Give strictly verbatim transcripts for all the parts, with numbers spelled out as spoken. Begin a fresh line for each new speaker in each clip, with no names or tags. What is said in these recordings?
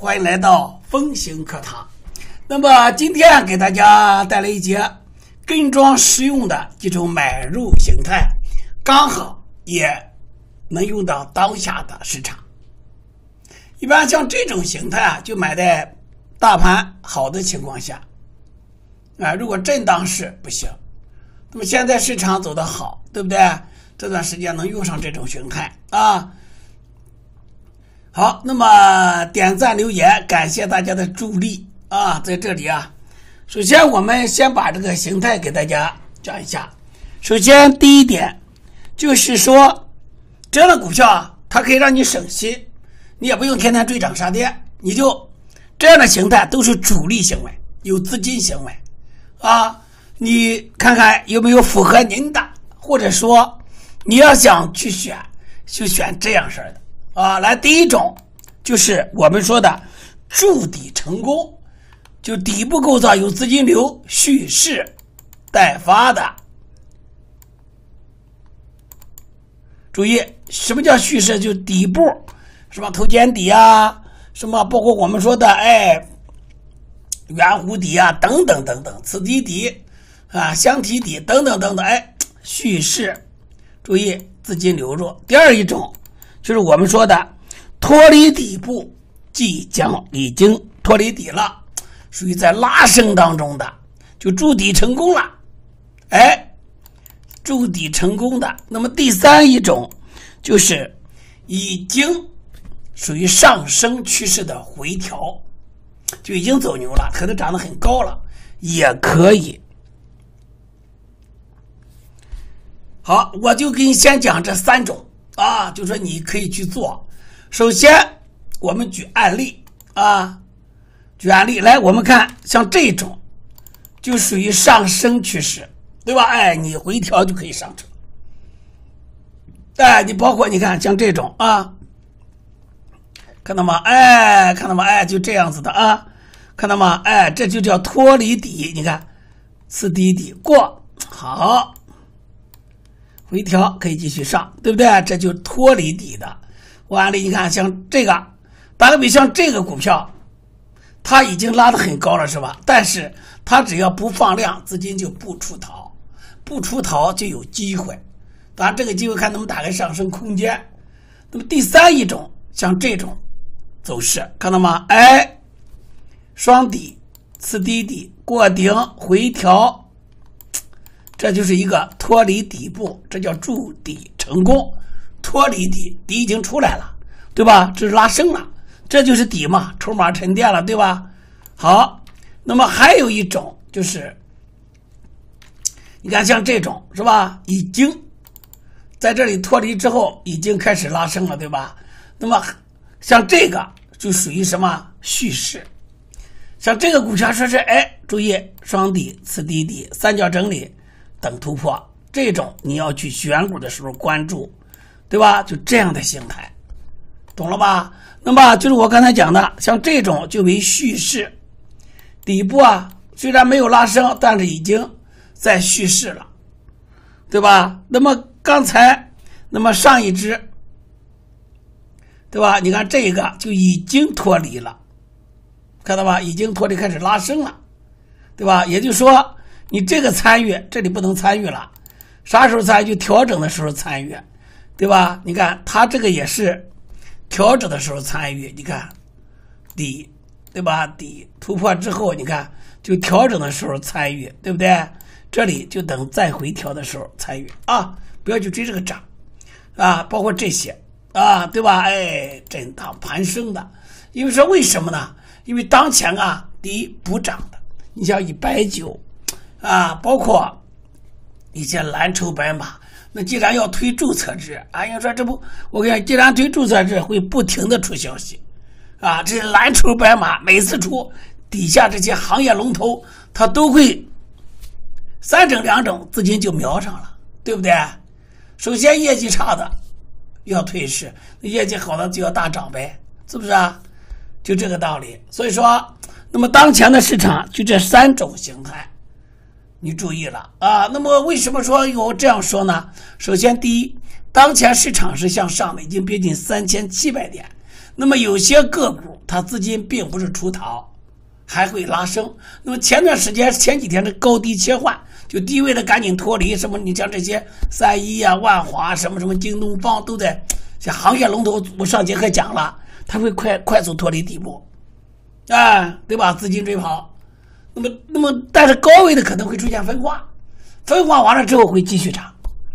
欢迎来到风行课堂。那么今天给大家带来一节跟庄实用的几种买入形态，刚好也能用到当下的市场。一般像这种形态啊，就买在大盘好的情况下啊，如果震荡市不行。那么现在市场走得好，对不对？这段时间能用上这种形态啊。好，那么点赞留言，感谢大家的助力啊！在这里啊，首先我们先把这个形态给大家讲一下。首先第一点就是说，这样的股票啊，它可以让你省心，你也不用天天追涨杀跌，你就这样的形态都是主力行为，有资金行为啊。你看看有没有符合您的，或者说你要想去选，就选这样式的。啊，来，第一种就是我们说的筑底成功，就底部构造有资金流，蓄势待发的。注意，什么叫蓄势？就底部，什么头肩底啊，什么包括我们说的哎圆弧底啊，等等等等，此底底啊，箱体底等等等等，哎，蓄势，注意资金流入。第二一种。就是我们说的脱离底部，即将已经脱离底了，属于在拉升当中的，就筑底成功了，哎，筑底成功的。那么第三一种就是已经属于上升趋势的回调，就已经走牛了，可能涨得很高了，也可以。好，我就给你先讲这三种。啊，就说你可以去做。首先，我们举案例啊，举案例来，我们看像这种，就属于上升趋势，对吧？哎，你回调就可以上车。哎，你包括你看像这种啊，看到吗？哎，看到吗？哎，就这样子的啊，看到吗？哎，这就叫脱离底。你看，次低底过，好。回调可以继续上，对不对？这就脱离底的。我案例你看，像这个，打个比，像这个股票，它已经拉得很高了，是吧？但是它只要不放量，资金就不出逃，不出逃就有机会。当然，这个机会看能不能打开上升空间。那么第三一种，像这种走势，看到吗？哎，双底、次低底、过顶、回调。这就是一个脱离底部，这叫筑底成功。脱离底，底已经出来了，对吧？这是拉升了，这就是底嘛，筹码沉淀了，对吧？好，那么还有一种就是，你看像这种是吧？已经在这里脱离之后，已经开始拉升了，对吧？那么像这个就属于什么蓄势？像这个股票说是哎，注意双底、次低底、三角整理。等突破，这种你要去选股的时候关注，对吧？就这样的形态，懂了吧？那么就是我刚才讲的，像这种就为蓄势，底部啊虽然没有拉升，但是已经在蓄势了，对吧？那么刚才，那么上一只，对吧？你看这个就已经脱离了，看到吧？已经脱离开始拉升了，对吧？也就是说。你这个参与，这里不能参与了，啥时候参与？就调整的时候参与，对吧？你看它这个也是调整的时候参与，你看底，对吧？底突破之后，你看就调整的时候参与，对不对？这里就等再回调的时候参与啊，不要去追这个涨啊，包括这些啊，对吧？哎，震荡盘升的，因为说为什么呢？因为当前啊，第一补涨的，你像以白酒。啊，包括一些蓝筹白马，那既然要推注册制，啊，你说这不，我跟你讲，既然推注册制，会不停的出消息，啊，这些蓝筹白马每次出，底下这些行业龙头，它都会三整两整，资金就瞄上了，对不对？首先业绩差的要退市，业绩好的就要大涨呗，是不是啊？就这个道理。所以说，那么当前的市场就这三种形态。你注意了啊！那么为什么说有这样说呢？首先，第一，当前市场是向上的，已经逼近三千七百点。 那么有些个股它资金并不是出逃，还会拉升。那么前段时间前几天的高低切换，就低位的赶紧脱离，什么你像这些三一啊、万华什么什么京东方都在像行业龙头，我上节课讲了，它会快快速脱离底部，啊，对吧？资金追跑。那么那么但是高位的可能会出现分化，分化完了之后会继续涨。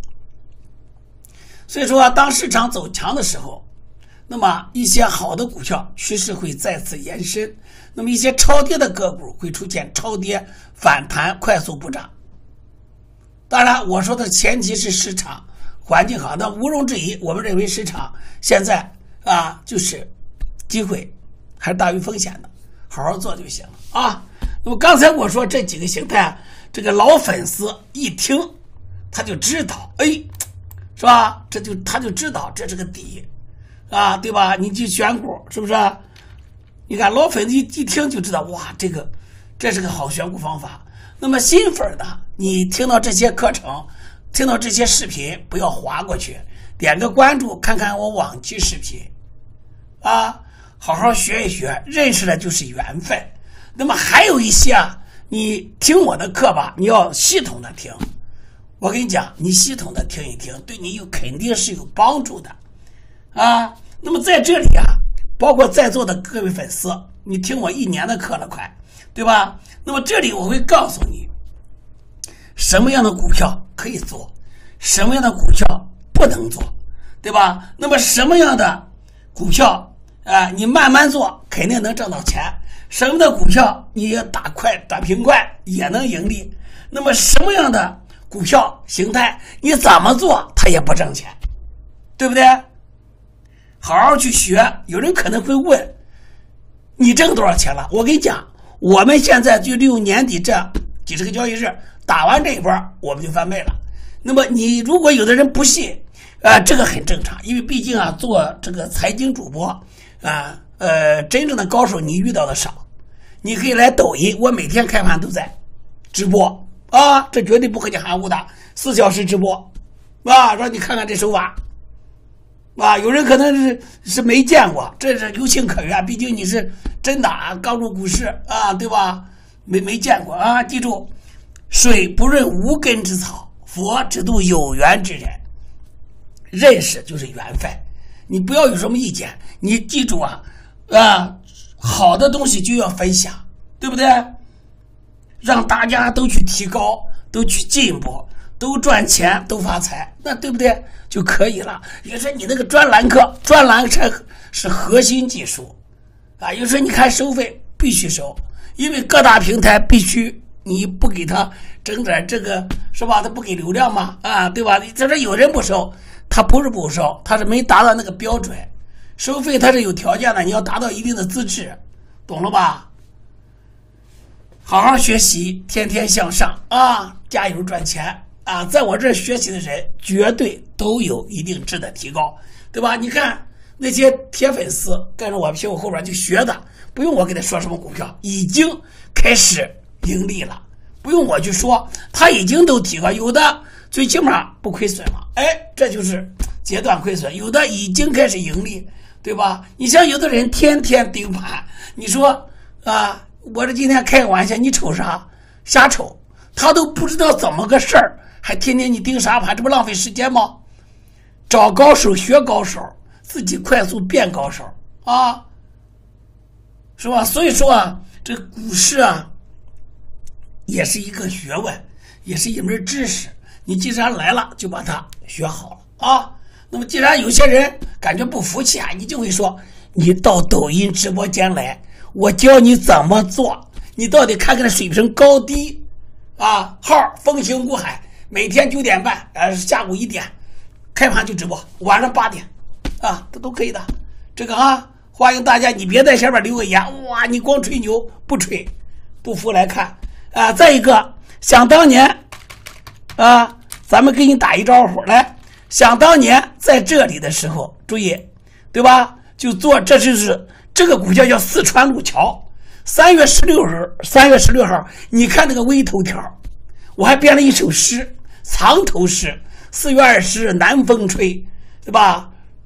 所以说、啊、当市场走强的时候，那么一些好的股票趋势会再次延伸，那么一些超跌的个股会出现超跌反弹快速补涨。当然我说的前提是市场环境好，那毋庸置疑，我们认为市场现在啊就是机会还是大于风险的，好好做就行了啊。那么刚才我说这几个形态，这个老粉丝一听他就知道，哎，是吧？这就他就知道这是个底啊，对吧？你去选股是不是？你看老粉丝一听就知道，哇，这个这是个好选股方法。那么新粉的，你听到这些课程，听到这些视频，不要划过去，点个关注，看看我往期视频啊，好好学一学，认识的就是缘分。那么还有一些啊，你听我的课吧，你要系统的听。我跟你讲，你系统的听一听，对你有肯定是有帮助的啊。那么在这里啊，包括在座的各位粉丝，你听我一年的课了快，对吧？那么这里我会告诉你什么样的股票可以做，什么样的股票不能做，对吧？那么什么样的股票啊、呃，你慢慢做肯定能挣到钱，什么的股票你也打快打平快也能盈利，那么什么样的股票形态你怎么做它也不挣钱，对不对？好好去学。有人可能会问，你挣多少钱了？我跟你讲，我们现在就利用年底这几十个交易日打完这一波，我们就翻倍了。那么你如果有的人不信，啊、呃，这个很正常，因为毕竟啊，做这个财经主播啊，呃，真正的高手你遇到的少。你可以来抖音，我每天开盘都在直播啊，这绝对不和你含糊的，四小时直播啊，让你看看这手法啊。有人可能是是没见过，这是有情可原，毕竟你是真的啊，刚入股市啊，对吧？没没见过啊，记住，水不润无根之草，佛只渡有缘之人。认识就是缘分，你不要有什么意见，你记住啊啊。好的东西就要分享，对不对？让大家都去提高，都去进步，都赚钱，都发财，那对不对？就可以了。有时候你那个专栏课，专栏才是核心技术啊。有时候你看收费必须收，因为各大平台必须你不给他整点这个是吧？他不给流量嘛，啊，对吧？你这有人不收，他不是不收，他是没达到那个标准。收费它是有条件的，你要达到一定的资质，懂了吧？好好学习，天天向上啊，加油赚钱啊！在我这儿学习的人绝对都有一定质的提高，对吧？你看那些铁粉丝跟着我屁股后边就学的，不用我给他说什么股票，已经开始盈利了，不用我去说，他已经都提高，有的最起码不亏损了，哎，这就是截断亏损，有的已经开始盈利。对吧？你像有的人天天盯盘，你说啊，我这今天开个玩笑，你瞅啥？瞎瞅，他都不知道怎么个事儿，还天天你盯啥盘，这不浪费时间吗？找高手学高手，自己快速变高手啊，是吧？所以说啊，这股市啊，也是一个学问，也是一门知识。你既然来了，就把它学好了啊。那么既然有些人感觉不服气啊，你就会说，你到抖音直播间来，我教你怎么做，你到底看看这水平高低啊。号风行股海，每天九点半呃下午一点开盘就直播，晚上八点啊，这都可以的。这个啊，欢迎大家，你别在下面留个言，哇，你光吹牛不吹，不服来看啊。再一个，想当年啊，咱们给你打一招呼来。想当年在这里的时候，注意，对吧？就做，这就是这个股票叫四川路桥。三月十六日，三月十六号，你看那个微头条，我还编了一首诗，藏头诗。四月二十日，南风吹，对吧？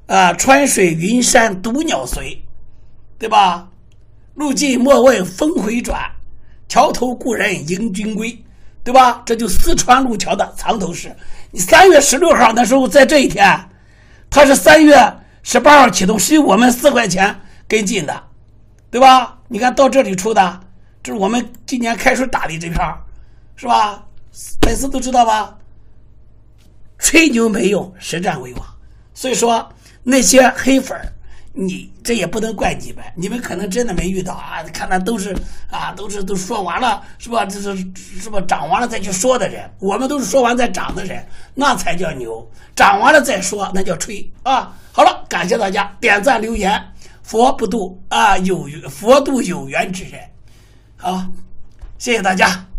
啊，川水云山独鸟随，对吧？路尽莫问峰回转，桥头故人迎君归，对吧？这就四川路桥的藏头诗。你三月十六号的时候，在这一天，它是三月十八号启动，是由我们四块钱跟进的，对吧？你看到这里出的，这是我们今年开水打的这片，是吧？粉丝都知道吧？吹牛没用，实战为王。所以说那些黑粉，你这也不能怪你们，你们可能真的没遇到啊！看那都是啊，都是都说完了是吧？这是是吧？涨完了再去说的人，我们都是说完再涨的人，那才叫牛。涨完了再说，那叫吹啊！好了，感谢大家点赞留言，佛不渡啊有佛度有缘之人，好，谢谢大家。